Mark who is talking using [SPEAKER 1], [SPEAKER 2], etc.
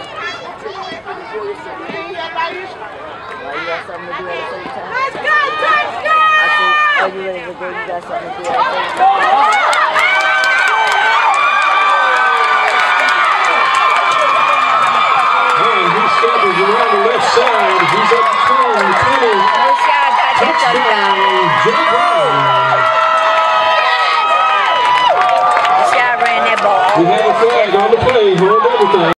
[SPEAKER 1] You got something to do at the same time?
[SPEAKER 2] Let's go, touchdown!
[SPEAKER 1] I think, are you ready to go? You got something to do at the same time?
[SPEAKER 3] He scrambles around the left side. He's up 10, 20.
[SPEAKER 1] Touchdown.